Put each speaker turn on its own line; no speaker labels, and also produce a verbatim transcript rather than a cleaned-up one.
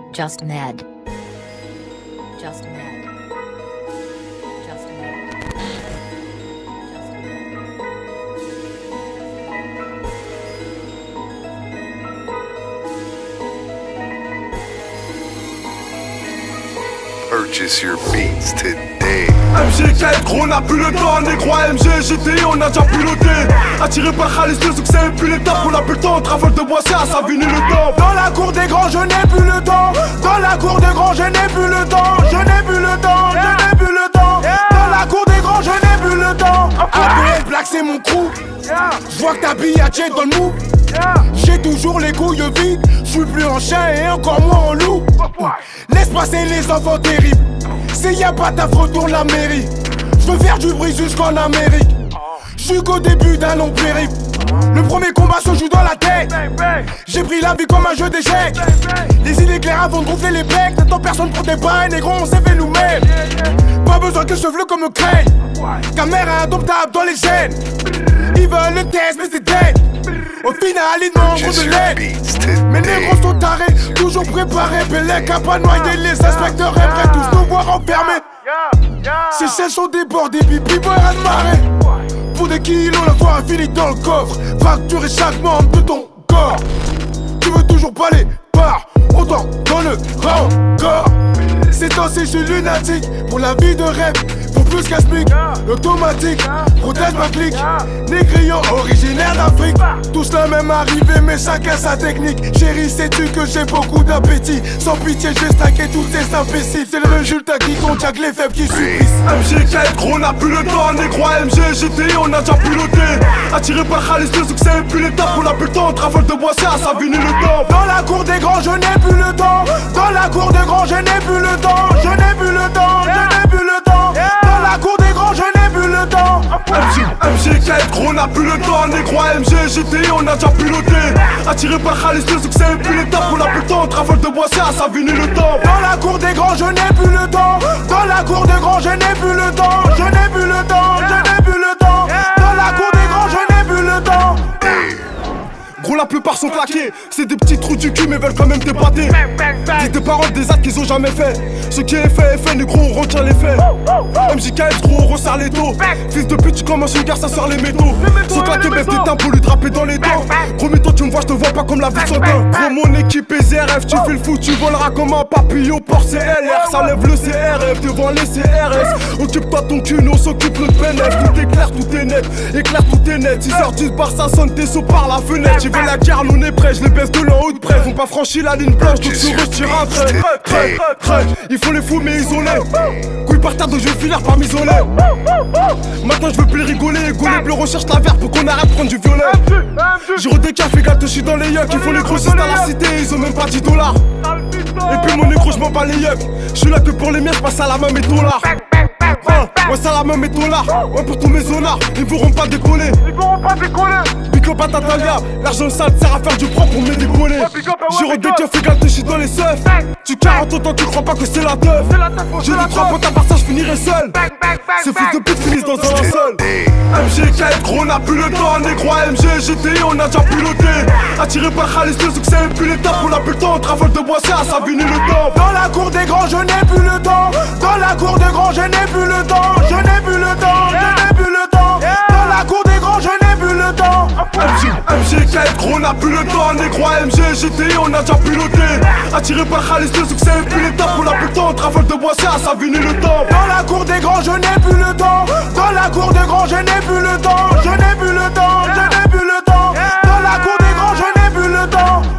Just Med. Just Med. Just Med. Just Med.
Purchase your beats today.
M G K, gros, on n'a plus le temps, négro, M G, G T I, on a déjà piloté. Attiré par Khalis, le succès et puis l'étape, on n'a plus le temps, on travaille de boisser à Savigny le temps. Dans la cour des grands, je n'ai plus le temps. Dans la cour des grands, je n'ai plus le temps. Je n'ai plus le temps, je n'ai plus le temps. Dans la cour des grands, je n'ai plus le temps. A B L Black, c'est mon crew. Je vois que t'habilles à Jet dans le mou. J'ai toujours les couilles vides. Je suis plus en chien et encore moins en loup. Laisse passer les enfants terribles. C'est y'a pas taf, retourne la mairie. Je veux faire du bruit jusqu'en Amérique. J'suis qu'au début d'un long périple. Le premier combat se joue dans la tête. J'ai pris la vie comme un jeu d'échecs. Les idées claires avant de gonfler les becs. N'attends personne pour tes bails, négro, on s'est fait nous-mêmes. Pas besoin que je vle comme un crane. Caméra indomptable dans les gènes. Ils veulent le test, mais c'est dead. Au final, ils demandent de l'aide. Mes négros sont tarés, toujours préparés. Bellec à pas noyer, les inspecteurs aimeraient tous nous voir enfermés. Ces chaînes sont débordées, pipi boire à marée. Pour des kilos, la voix infinie dans le coffre. Fracturer chaque membre de ton corps. Tu veux toujours pas les parts, autant dans le rancor. Ces temps-ci, je suis lunatique. Pour la vie de rêve, pour plus qu'un smic. L'automatique, protège ma clique. Négriant, originaire d'Afrique. Tous la même arrivée, mais chacun sa technique. Chérie, sais-tu que j'ai beaucoup d'appétit. Sans pitié, je vais stacker tous ces imbéciles. C'est le résultat qui compte, y'a que les faibles qui subissent. M G K, gros, on n'a plus le temps. Négro, M G, G T I, on a déjà piloté. Attiré par Khalis, le succès et puis l'étape, on n'a plus le temps. On travaille de boisser à Savigny le temps. Dans la cour des grands, je n'ai plus le temps. Dans la cour des grands, je n'ai plus le temps. Je n'ai plus le temps, je n'ai plus le temps. Dans la cour des grands, je n'ai plus le temps. M G K, gros, on n'a plus le temps. Négro, M G, G T I, on a déjà piloté. Attiré par Khalis, le succès et puis l'étape, on n'a plus le temps. On travaille de boisser à Savigny le temps. Dans la cour des grands, je n'ai plus le temps. Dans la cour des grands, je n'ai plus le temps. Je n'ai plus le temps, je n'ai plus le temps. Dans la cour des grands, je n'ai plus le temps. Gros, la plupart sont claqués. C'est des petits trous du cul mais veulent quand même t'épater. Dis tes paroles des actes qu'ils ont jamais fait. Ce qui est fait est fait, négro, on retient les faits. M J K, gros, on resserre les dos. Fils de pute, tu commences une guerre, ça sort les métaux. Sans claquer, baisse des tempes pour lui draper dans les dents. Gros mytho, tu me vois, je te vois pas comme la vie de son teint. Gros, mon équipe est Z R F, tu fais le fou, tu voleras comme un papillon pour C L R. Ça lève le C R F devant les C R S. Occupe-toi ton cul, nous on s'occupe notre bénéf. Tout est clair, tout est net, éclair, tout est net. six heures dix bar, ça sonne, tes sauts par la fenêtre. Tu veux la guerre, nous on est prêts, je les baisse de l'en haut de près. Ils ont pas franchi la ligne blanche, donc sur eux je tire un trait. Trait, trait, il faut les fous mais isolés. Couille par terre, donc je vais finir par m'isoler. Maintenant je veux plus rigoler, gauler bleu recherche la verre pour qu'on arrête de prendre du violet. J'ai redécaf, fais gâteau, je suis dans les yucks. Ils font les grossistes à la cité, ils ont même pas dix dollars. Et puis mon négro, je m'en bats les yucks. Je suis là que pour les miens, je passe à la main mes dollars. Ouais, ça la main mes dollars. Ouais, pour tous mes zonards, ils pourront pas décoller. Ils pourront pas décoller. Pico Patatalia, l'argent sale sert à faire du propre pour me décoller. J'ai redécaf, fais gâteau, je suis dans les seufs. Tu quarante ans, tu crois pas que c'est la teuf. J'ai dit trois potes à part ça, je finirai seul. Ces fils de pute finissent dans un linceul. M G K, gros, on n'a plus le temps. Négro, M G, G T I, on a déjà piloté. Attiré par Khalis, le succès et puis l'étape, on n'a plus le temps. On travaille de boisser à Savigny le temps. Dans la cour des grands, je n'ai plus le temps. Dans la cour des grands, je n'ai plus le temps. Je n'ai plus le temps, je n'ai plus le temps. Dans la cour des grands, je n'ai plus le temps. M G K, gros, on n'a plus le temps. Négro, M G, G T I, on a déjà piloté. Attiré par Khalis, le succès et puis l'étape, on n'a plus le temps. On travaille de boisser à Savigny le temps. Dans la cour des grands, je n'ai plus le temps. Dans la cour des grands, je n'ai plus le temps. Je n'ai plus le temps, je n'ai plus le temps. Dans la cour des grands, je n'ai plus le temps.